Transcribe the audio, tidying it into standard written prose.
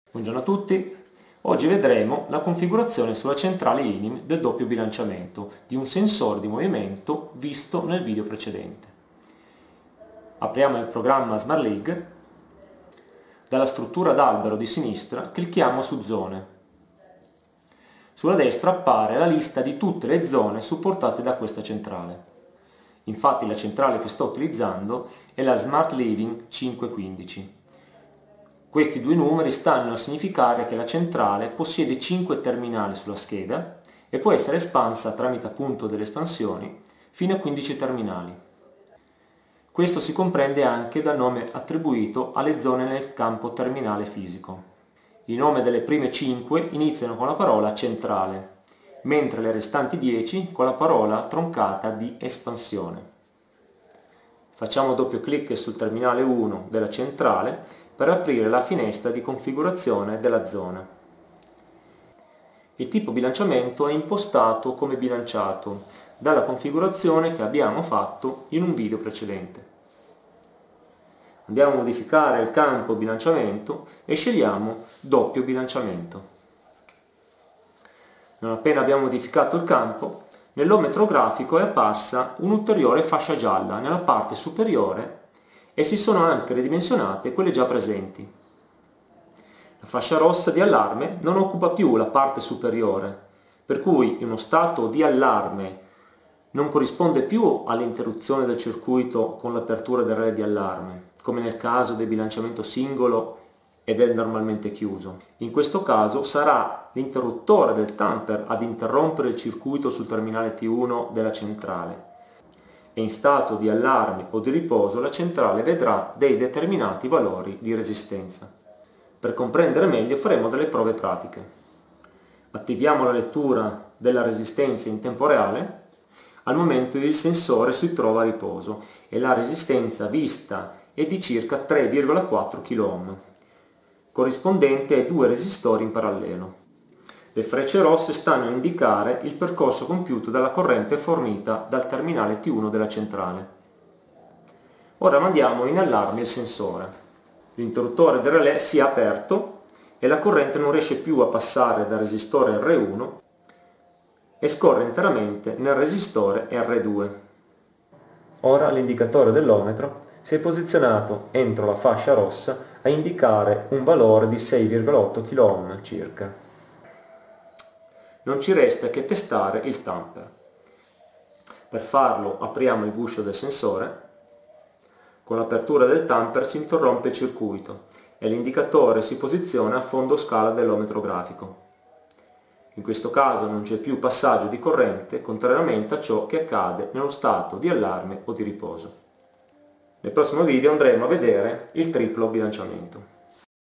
Buongiorno a tutti, oggi vedremo la configurazione sulla centrale INIM del doppio bilanciamento di un sensore di movimento visto nel video precedente. Apriamo il programma SmartLig, dalla struttura d'albero di sinistra clicchiamo su Zone. Sulla destra appare la lista di tutte le zone supportate da questa centrale. Infatti la centrale che sto utilizzando è la Smart Living 515. Questi due numeri stanno a significare che la centrale possiede 5 terminali sulla scheda e può essere espansa tramite appunto delle espansioni fino a 15 terminali. Questo si comprende anche dal nome attribuito alle zone nel campo terminale fisico. I nomi delle prime 5 iniziano con la parola centrale, mentre le restanti 10 con la parola troncata di espansione. Facciamo doppio clic sul terminale 1 della centrale per aprire la finestra di configurazione della zona. Il tipo bilanciamento è impostato come bilanciato dalla configurazione che abbiamo fatto in un video precedente. Andiamo a modificare il campo bilanciamento e scegliamo doppio bilanciamento. Non appena abbiamo modificato il campo, nell'ometro grafico è apparsa un'ulteriore fascia gialla nella parte superiore e si sono anche ridimensionate quelle già presenti. La fascia rossa di allarme non occupa più la parte superiore, per cui uno stato di allarme non corrisponde più all'interruzione del circuito con l'apertura del relè di allarme, come nel caso del bilanciamento singolo ed è normalmente chiuso. In questo caso sarà l'interruttore del tamper ad interrompere il circuito sul terminale T1 della centrale. E in stato di allarme o di riposo la centrale vedrà dei determinati valori di resistenza. Per comprendere meglio faremo delle prove pratiche. Attiviamo la lettura della resistenza in tempo reale. Al momento il sensore si trova a riposo e la resistenza vista è di circa 3,4 kΩ, corrispondente ai due resistori in parallelo. Le frecce rosse stanno a indicare il percorso compiuto dalla corrente fornita dal terminale T1 della centrale. Ora mandiamo in allarme il sensore. L'interruttore del relè si è aperto e la corrente non riesce più a passare dal resistore R1 e scorre interamente nel resistore R2. Ora l'indicatore dell'ometro si è posizionato entro la fascia rossa a indicare un valore di 6,8 kΩ circa. Non ci resta che testare il tamper. Per farlo apriamo il guscio del sensore. Con l'apertura del tamper si interrompe il circuito e l'indicatore si posiziona a fondo scala dell'ometro grafico. In questo caso non c'è più passaggio di corrente, contrariamente a ciò che accade nello stato di allarme o di riposo. Nel prossimo video andremo a vedere il triplo bilanciamento.